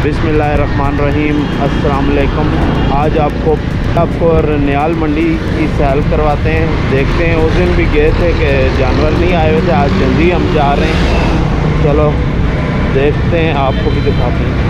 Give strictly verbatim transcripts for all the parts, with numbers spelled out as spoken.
बिस्मिल्लाहिर्रहमानिर्रहीम, अस्सलाम वालेकुम। आज आपको आपको रनियाल मंडी की सैर करवाते हैं। देखते हैं, उस दिन भी गए थे कि जानवर नहीं आए हुए थे, आज जल्दी हम जा रहे हैं। चलो देखते हैं, आपको भी दिखाते हैं।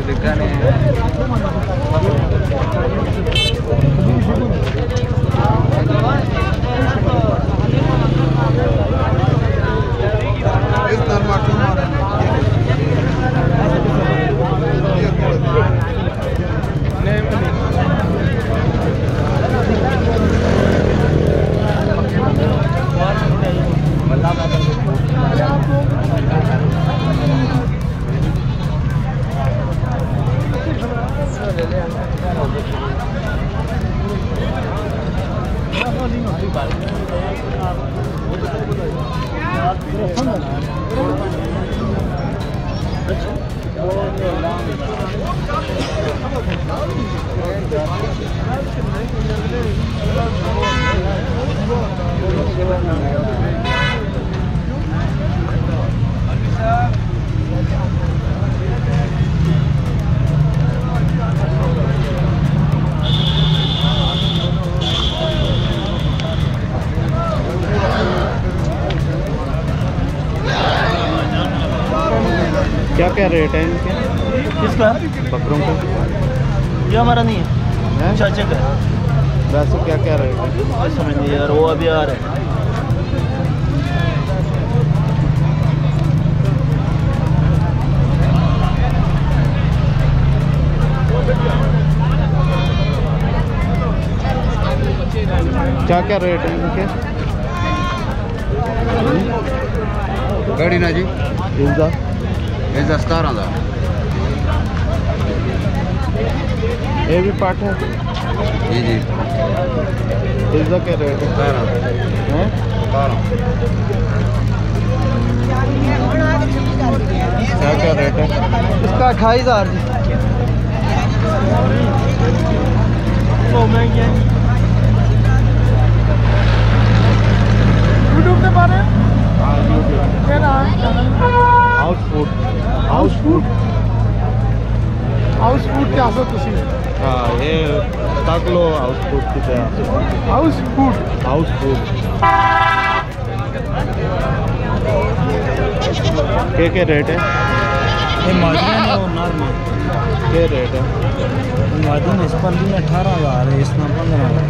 क्या क्या रेट है इनके? किसका? बकरों का। ये हमारा नहीं है, है? चाचे का। वैसे क्या क्या रेट है? समझ नहीं यार, वो अभी आ रहे हैं। क्या क्या रेट है इनके? गाड़ी ना जी इनका इनका सतारह का। ये भी पाठ है जी जी। इसका क्या रेट है? सतारह हैं? सतारह। क्या क्या रेट है? इसका अट्ठाईस हज़ार जी। तो महंगी है। यूट्यूब पे बारे हाँ YouTube. House food. House food. House food क्या सर तुसी? हाँ ये तक लो हाउस फूड की तरह। House food. हाउस फूड क्या क्या रेट है? ये माजून है और नॉर्मल। क्या रेट है? माजून इस पर भी अठारह हज़ार है, इस में पंद्रह हज़ार।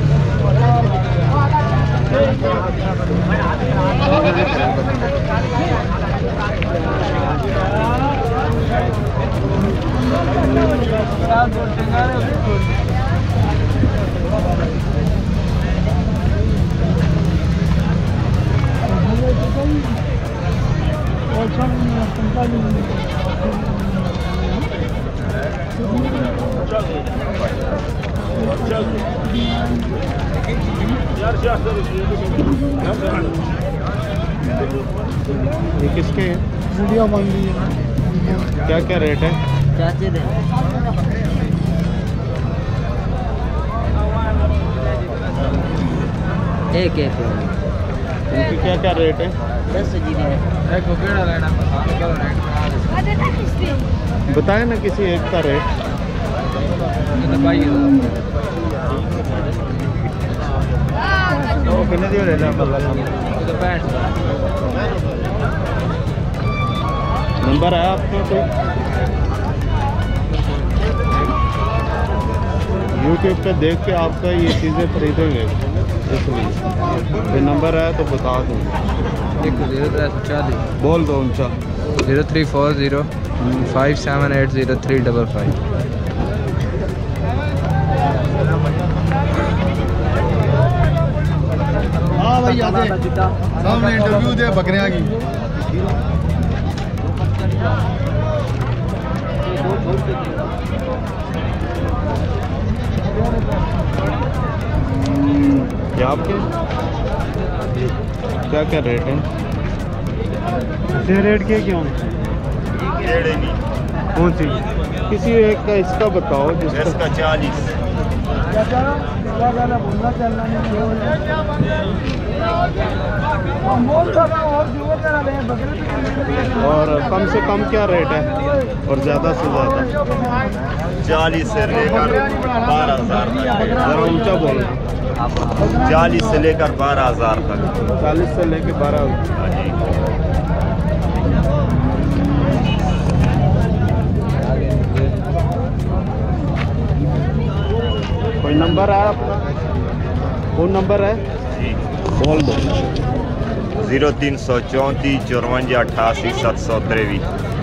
ये किसके हैं? वीडियो मंदी है। क्या क्या रेट है? चाचे दे एक एक इनकी क्या क्या रेट है? दस जी ने एक को केड़ा लेना क्या रेट बताए ना किसी एक का रेट। कितने दियो लेना नंबर है आपका कोई? यूट्यूब पे देख के आपका ये चीज़ें खरीदेंगे इसलिए ये नंबर है तो बता दूँ। एक जीरो त्रै सौ चालीस बोल दो उनका। Zero three four zero five seven eight zero three double five. हाँ भाई आते सामने इंटरव्यू दे बकरियां की। ये आपके क्या क्या रेट है? ये रेट के क्यों? कौन सी? किसी एक का इसका बताओ जिसका चालीस। और कम से कम क्या रेट है और ज़्यादा से ज़्यादा? चालीस से लेकर बारह हजार तक। ज़रा ऊंचा बोलना। चालीस से लेकर बारह हजार तक। चालीस से लेकर बारह। नंबर है आपका? फोन नंबर है बोल दो। जीरो तीन सौ चौंतीस चौरवंजा अठासी सात सौ त्रेवी।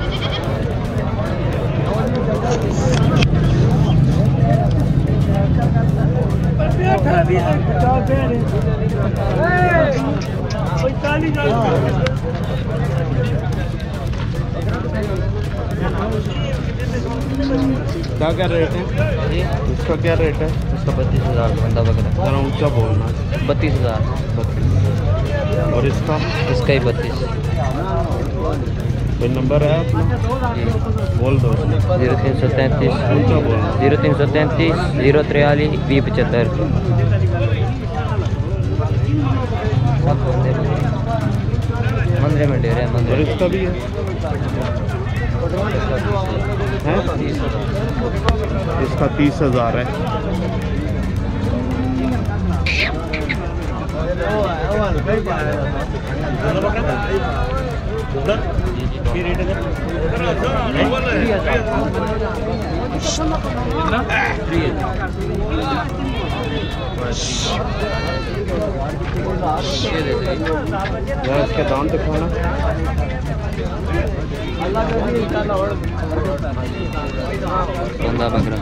क्या क्या रेट है इसका? क्या रेट है इसका बत्तीस हज़ार बंदा बकरा। जरा ऊंचा बोलना। बत्तीस हज़ार बत्तीस। और इसका? इसका ही बत्तीस। कोई नंबर है अपना? बोल दो। जीरो तीन सौ तैंतीस ऊंचा बोलना। जीरो तीन सौ तैंतीस जीरो तिरयालीस बीस पचहत्तर। मंदिर में डेरे और मंदिर। इसका भी है, है? इसका तीस हजार है। यार इसके दाम दिखाना। बंदा बकरा।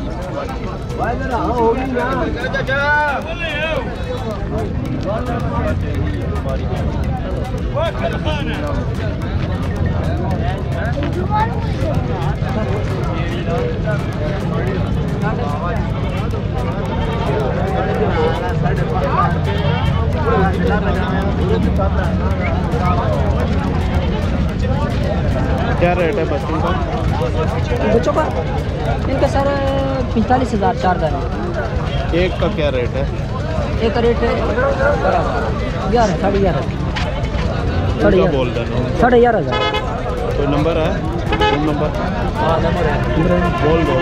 क्या रेट है बच्चों का? बच्चों का इनका सर पैंतालीस हज़ार चार दाने। एक का क्या रेट है? एक का रेट है ग्यारह साढ़े ग्यारह साढ़े क्या ग्यारह बोल रहे हैं? साढ़े ग्यारह हज़ार। कोई नंबर है? फोन नंबर हाँ नंबर है बोल दो।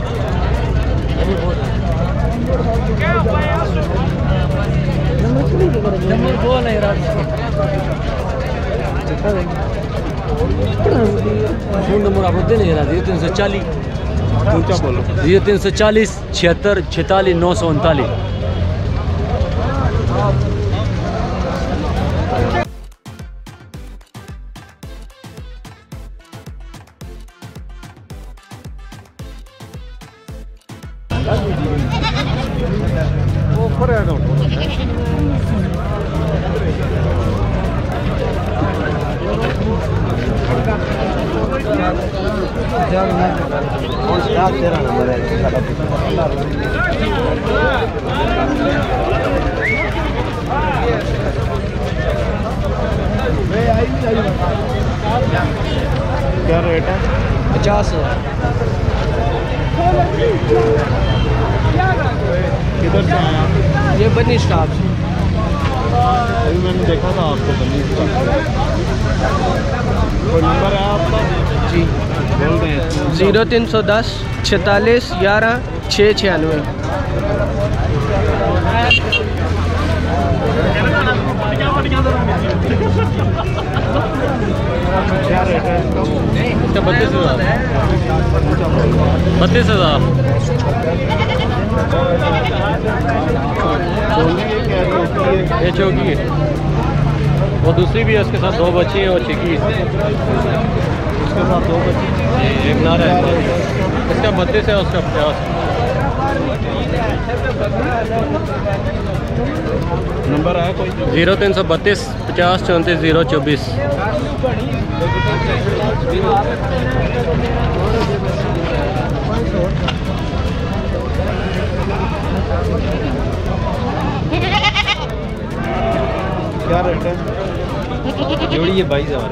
नंबर बोल है फोन नंबर आप दे नहीं रहा। जीरो तीन सौ चालीस ऊंचा बोलो। जीरो तीन सौ चालीस छिहत्तर छतालीस नौ सौ उनतालीस। क्या रेट है? पचास किधर से आए आप? ये बनी स्टाफ से। अभी मैंने देखा था आपको बनी। कोई नंबर है आपका? जी बोल दें। जीरो तीन सौ दस छतालीस ग्यारह छः छियानवे। क्या रेट है इसका? इसका बत्तीस हज़ार बत्तीस हज़ार। ये चौकी है, वो दूसरी भी है, उसके साथ दो बच्चे हैं और चिकी है। उसके साथ दो बच्चे। एक नारा है, इसका बत्तीस है, उसका पचास। नंबर है कोई? जीरो तीन सौ बत्तीस पचास चौंतीस जीरो चौबीस। क्या रेट है? जोड़ी है बाईस हज़ार।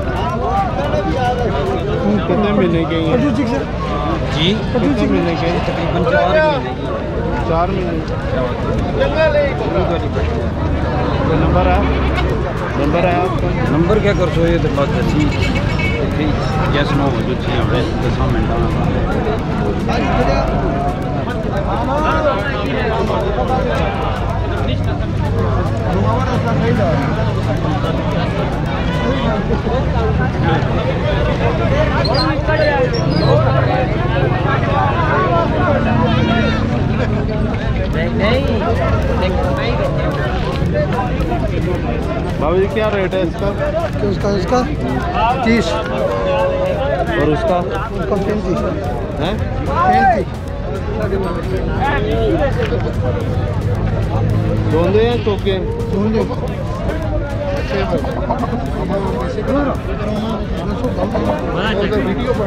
कितने महीने के हैं? जी कितने महीने के? तकरीबन चार महीने। चार महीने। कोई नंबर है? नंबर है आपका? नंबर क्या कर सो ये तो बात अच्छी यस नो जो चाहिए दस मिनट। नहीं नहीं बाबू जी क्या रेट है इसका? उसका उसका तीस और उसका उसका पैंतीस है पैंतीस दोंदे हैं चौके दोनों वीडियो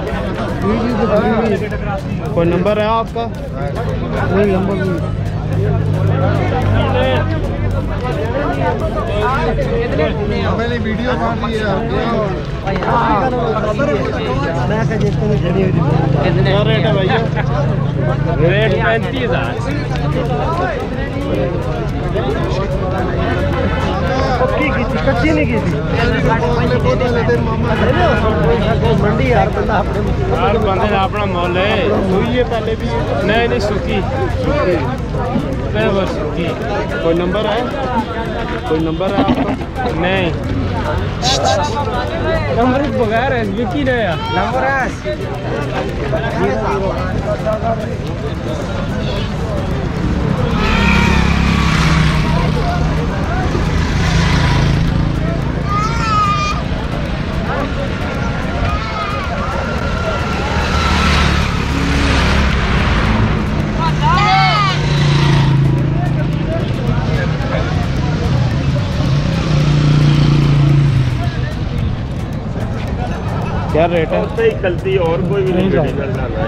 कोई नंबर है आपका? नहीं नंबर नहीं मैंने वीडियो बना ली है क्या रेट है भैया? रेट पैंतीस हजार कच्ची नहीं की थी मंडी यार बंदा यार बंदे का अपना मॉल है। हुई है पहले भी? नहीं नहीं सूखी सूखी। कोई नंबर है? कोई नंबर है आपका? नहीं नंबर बगैर है विकी ने नंबर है। क्या रेट है? ही गलती और कोई भी नहीं यार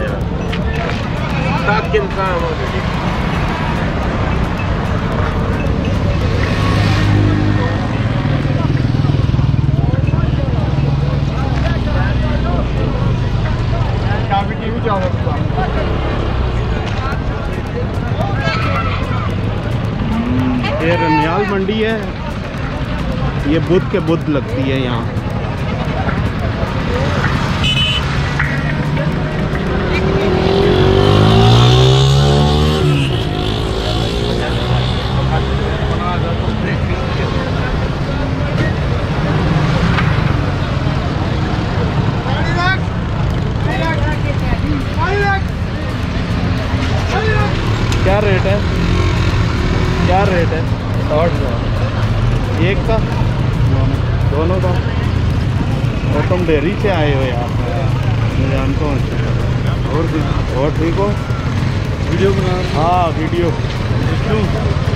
ताकि इंसान ये रनियाल मंडी है। ये बुध के बुध लगती है यहाँ। क्या रेट है? क्या रेट है? साठ हजार एक का दोनों का? और तुम डेयरी से आए हो यार, मैं जानता हूँ। और भी और ठीक हो? वीडियो बना हाँ वीडियो